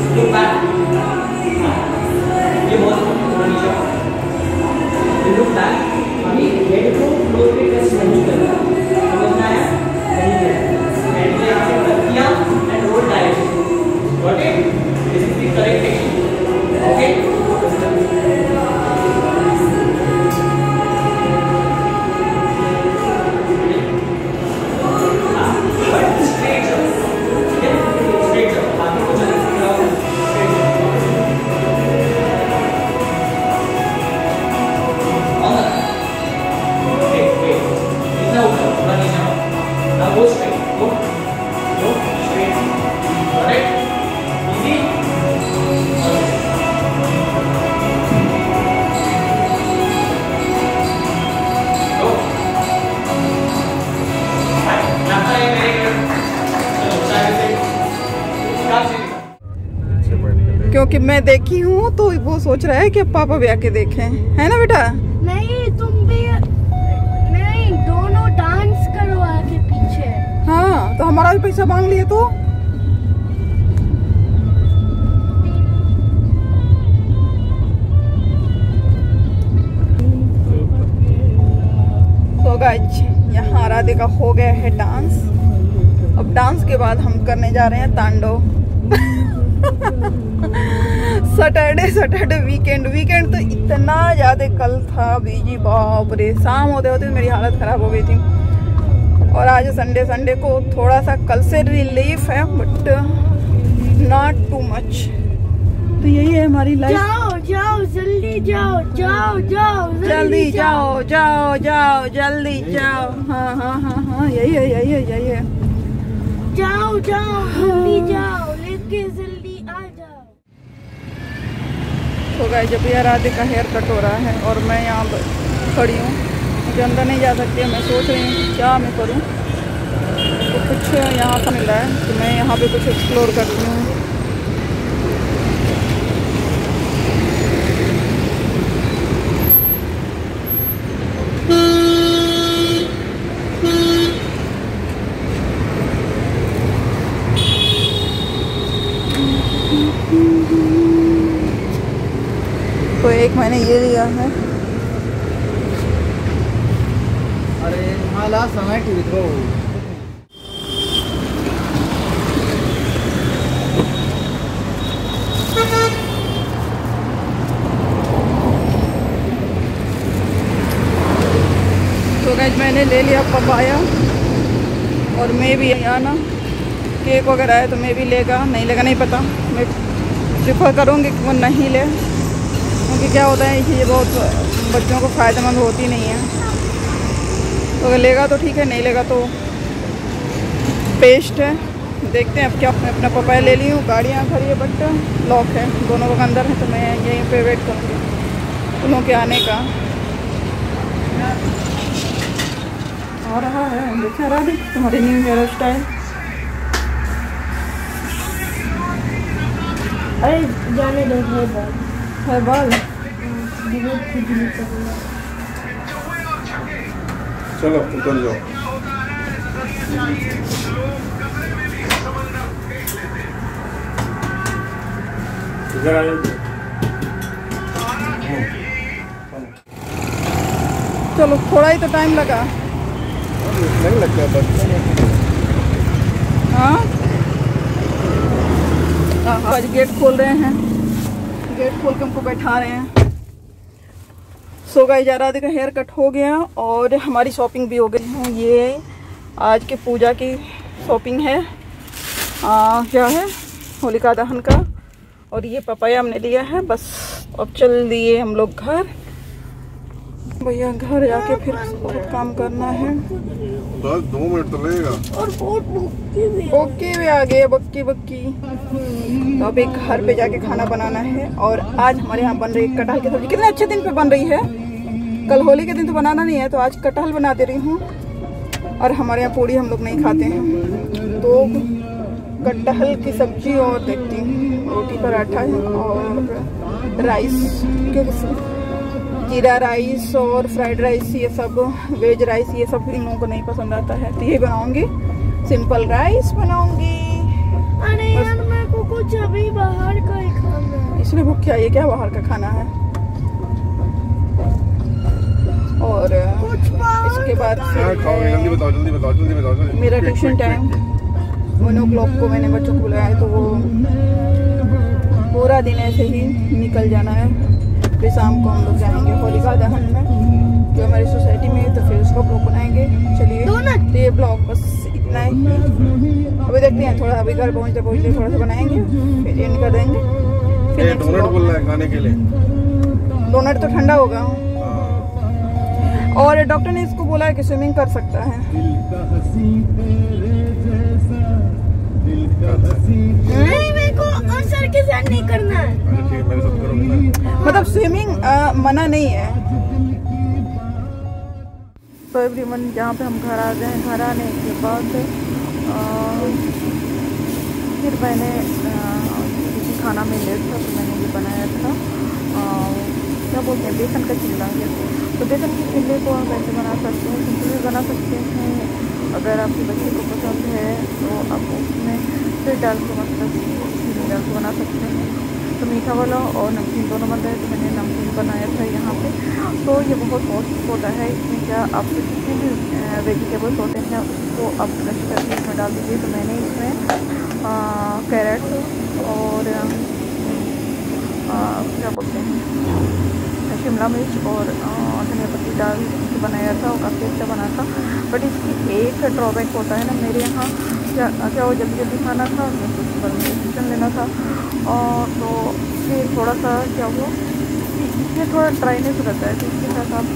Look back. ये बहुत नीचे look back. अभी head को floor पे टच नहीं करना, समझना है? नहीं करना। head को यहाँ से टच किया and roll direction. Got it? This is the correct technique. Okay? But straight jump. Yeah, straight jump. आगे को चलने से क्या होगा? Straight jump. Now go straight. Go straight. Correct? Easy. Go. Right. Now I make it. चलो चाय से. क्योंकि मैं देखी हूँ तो वो सोच रहा है कि पापा भी आके देखें, है ना बेटा? नहीं, तुम भी नहीं, दोनों डांस करो आगे पीछे। हाँ, तो हमारा भी पैसा मांग लिए तो गाइस, यहाँ राधे का हो गया है डांस। अब डांस के बाद हम करने जा रहे हैं तांडव। सैटरडे वीकेंड तो इतना ज्यादा कल था बिजी, बाप रे, शाम होते होते मेरी हालत खराब हो गई थी। और आज संडे को थोड़ा सा कल से रिलीफ है, बट नॉट टू मच। तो यही है हमारी लाइफ। जाओ जल्दी जाओ जल्दी जाओ जल्दी जाओ। हाँ, यही है। जाओ जल्दी जाओ, लेके जल्दी आ जाओ। तो गाइस, जब यार राधे का हेयर कट हो रहा है और मैं यहाँ खड़ी हूँ, मुझे अंदर नहीं जा सकती। मैं सोच रही हूँ क्या मैं करूँ, तो कुछ यहाँ पर मिल रहा है तो मैं यहाँ पे कुछ एक्सप्लोर करती हूँ। तो एक मैंने ये लिया है। अरे मला समय टीव्हीत हो। तो गाइस, मैंने ले लिया पपाया और मैं भी आना केक वगैरह है तो मैं भी लेगा नहीं लेगा नहीं पता। मैं प्रिफर करूँगी कि वो नहीं ले, क्योंकि क्या होता है ये चीज़ें बहुत बच्चों को फ़ायदेमंद होती नहीं है। तो अगर लेगा तो ठीक है, नहीं लेगा तो पेस्ट है। देखते हैं अब क्या। मैं अपना पपाया ले ली हूँ, गाड़ियाँ खड़ी है बट लॉक है, दोनों लोग अंदर हैं, तो मैं यहीं पे वेट करूँगी उन लोगों के आने का। आ रहा है, देखा राधे तुम्हारी न्यू हेयर स्टाइल। अरे जाने दो, है बाल। चलो उतर जाओ। इधर आ जाओ। चलो, थोड़ा ही तो टाइम लगा। नहीं लगता बच्चा। हाँ, आज गेट खोल रहे हैं, गेट खोल के हमको बैठा रहे हैं। सो गाइस, राधे का हेयर कट हो गया और हमारी शॉपिंग भी हो गई। ये आज के पूजा की शॉपिंग है। क्या है, होलिका दहन का। और ये पपाया हमने लिया है। बस अब चल दिए हम लोग घर। भैया घर जाके फिर बहुत काम करना है। 2 मिनट तो लगेगा। और बहुत ओके भी आ गए, बक्की। तो अब एक घर पे जाके खाना बनाना है। और आज हमारे यहाँ बन रही है कटहल की सब्जी। कितने अच्छे दिन पे बन रही है। कल होली के दिन तो बनाना नहीं है, तो आज कटहल बना दे रही हूँ। और हमारे यहाँ पूड़ी हम लोग नहीं खाते हैं, तो कटहल की सब्जी और देखती हूँ रोटी पराठा और राइस, जीरा राइस और फ्राइड राइस, ये सब वेज राइस, ये सब इन लोगों को नहीं पसंद आता है, तो ये बनाऊंगी। सिंपल राइस बनाऊंगी। अरे यार, मेरे को कुछ अभी बाहर इसलिए भूख क्या है, क्या बाहर का खाना है। और इसके बाद जल्दी बताओ। मेरा ट्यूशन टाइम 1 o'clock को मैंने बच्चों को बुलाया है, तो वो पूरा दिन ऐसे ही निकल जाना है। फिर शाम को हम लोग जाएंगे होलिका दहन में जो हमारी सोसाइटी में है, तो फिर उसका ब्लॉग बनाएंगे। चलिए, तो ये ब्लॉग बस इतना ही। अभी देखते हैं, थोड़ा अभी घर पहुँचते थोड़ा सा बनाएंगे, फिर एंड कर देंगे। फिर डोनट बोल रहा है खाने के लिए। डोनट तो ठंडा होगा। और डॉक्टर ने इसको बोला है कि स्विमिंग कर सकता है। नहीं, मेरे को और सर के साथ नहीं करना है। मतलब स्विमिंग मना नहीं है। तो एवरीवन, जहाँ पे हम घर आ गए हैं, घर आने के बाद फिर मैंने खाना में लेट था, तो मैंने ये बनाया था क्या बोलते हैं, बेसन का चिल्ला। तो बेसन के चिल्ले को आप ऐसे बना सकते हैं, सिंपल भी बना सकते हैं। अगर आपके बच्चे को पसंद है तो आप उसमें फिर डाल के मतलब चीनी डाल के बना सकते हैं। तो मीठा वाला और नमकीन दोनों बनता है, तो मैंने नमकीन बनाया था यहाँ पे। तो ये बहुत पौष्टिक होता है। इसमें क्या आप जितने भी वेजिटेबल्स होते हैं उसको आप क्रश करके इसमें डाल दीजिए। तो मैंने इसमें कैरेट और क्या बोलते हैं, शिमला मिर्च और धनिया पत्ती डाल के बनाया था, और काफ़ी अच्छा बना था। बट इसकी एक ड्रॉबैक होता है ना, मेरे यहाँ क्या वो जल्दी खाना था, पर मुझे किचन लेना था, और तो फिर थोड़ा सा क्या हुआ, इसमें थोड़ा ड्राइनेस रहता है। तो इसके साथ आप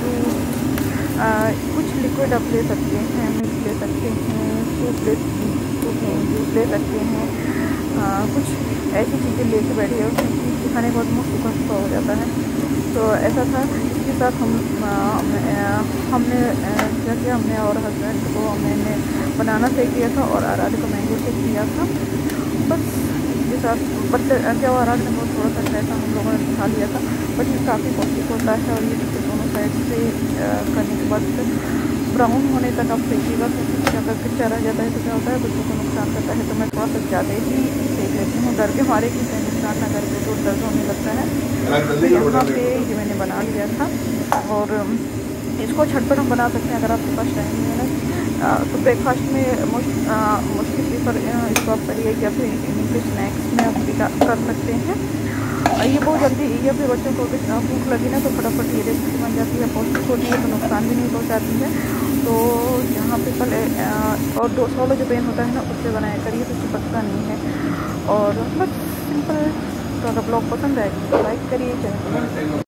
कुछ लिक्विड आप ले सकते हैं, मिल्क ले सकते हैं, सूप जूस ले सकते हैं, कुछ ऐसी चीज़ें लेके बैठे हो क्योंकि खाने के बाद मुँह सूखा हो जाता है। तो ऐसा था। इसके साथ हमने क्या किया, हमने और हस्बैंड को मैंने बनाना सीख किया था, और आराध को मैंगो शेक किया था। बस इसके साथ बट क्या आराध ने बहुत थोड़ा सा खाया था, हम लोगों ने खा लिया था। बट ये काफ़ी पौष्टिक होता है। और ये दोनों साइड से करने के बाद ब्राउन होने तक आप सेकिएगा। तो अगर कच्चा रह जाता है तो क्या होता है, बच्चों को नुकसान करता है। तो मैं थोड़ा सा ज़्यादा ही सेक लेती हूँ, डर के मारे कि नुकसान ना करके तो दर्द होने लगता है। तो यहाँ पे ये मैंने बना लिया था, और इसको झटपट हम बना सकते हैं अगर आपके पास टाइम नहीं है ना। तो ब्रेकफास्ट में मोस्टली प्रीफर इसको आप करिए, या फिर इवनिंग के स्नैक्स में आप भी कर सकते हैं। ये बहुत जल्दी, या फिर बच्चों को भूख लगी ना तो फटाफट ये रेसिपी बन जाती है, पौष्टिक होती है, तो नुकसान भी नहीं पहुँचाती है। तो यहाँ पे कल और 200 वाला जो पेन होता है ना, उससे बनाया करिए, तो चिपकता नहीं है। और बस सिंपल। तो अगर ब्लॉग पसंद आए तो लाइक करिए, चैनल